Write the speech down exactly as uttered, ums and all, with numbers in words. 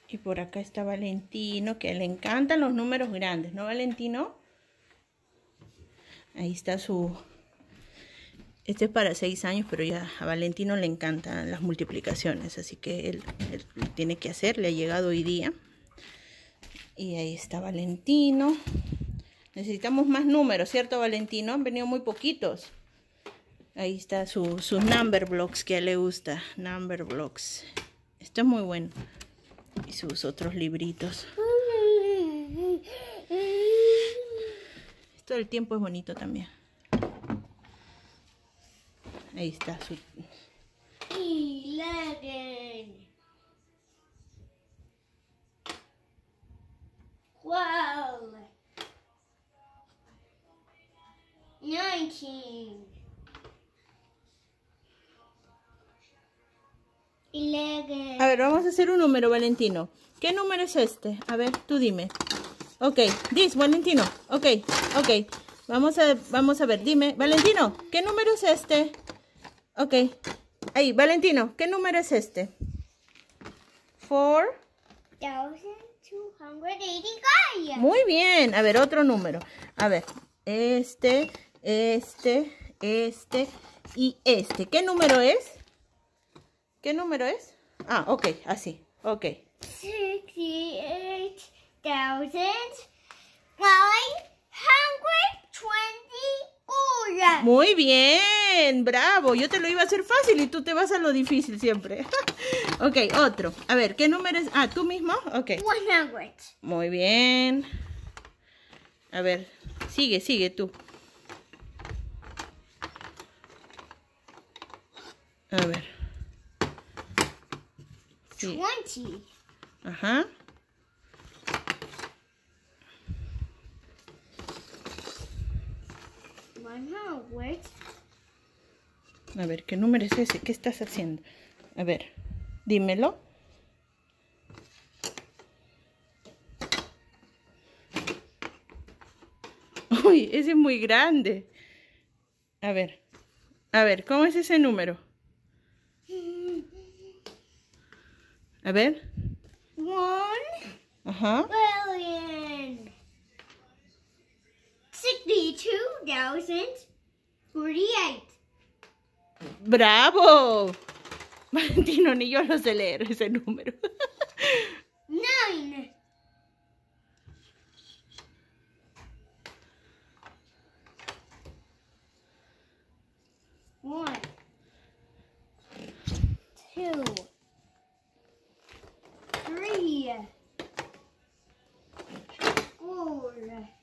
Y por acá está Valentino, que le encantan los números grandes, ¿no, Valentino? Ahí está su... Este es para seis años, pero ya a Valentino le encantan las multiplicaciones, así que él, él tiene que hacer, le ha llegado hoy día. Y ahí está Valentino. Necesitamos más números, ¿cierto, Valentino? Han venido muy poquitos. Ahí está su, sus number blocks que a él le gusta. Number blocks. Esto es muy bueno. Y sus otros libritos. Todo el tiempo es bonito también. Ahí está su... eleven. twelve. nineteen. eleven. A ver, vamos a hacer un número, Valentino. ¿Qué número es este? A ver, tú dime. Ok, this, Valentino. Ok, ok. Vamos a, vamos a ver, dime. Valentino, ¿qué número es este? Ok. Ahí, Valentino, ¿qué número es este? four thousand two hundred eighty-five. Muy bien. A ver, otro número. A ver, este, este, este y este. ¿Qué número es? ¿Qué número es? Ah, ok, así. Ok. sixty-eight thousand nine hundred twenty-four. Muy bien, bravo. Yo te lo iba a hacer fácil y tú te vas a lo difícil siempre. Ok, otro. A ver, ¿qué número es? Ah, ¿tú mismo? Ok. one hundred. Muy bien. A ver, sigue, sigue tú. A ver. Sí. twenty. Ajá. one hundred. A ver, ¿qué número es ese? ¿Qué estás haciendo? A ver, dímelo. Uy, ese es muy grande. A ver, a ver, ¿cómo es ese número? A ver. one Ajá. billion. sixty-two thousand forty-eight. ¡Bravo! Valentino, ni yo lo sé leer ese número. nine. one. two. three. four.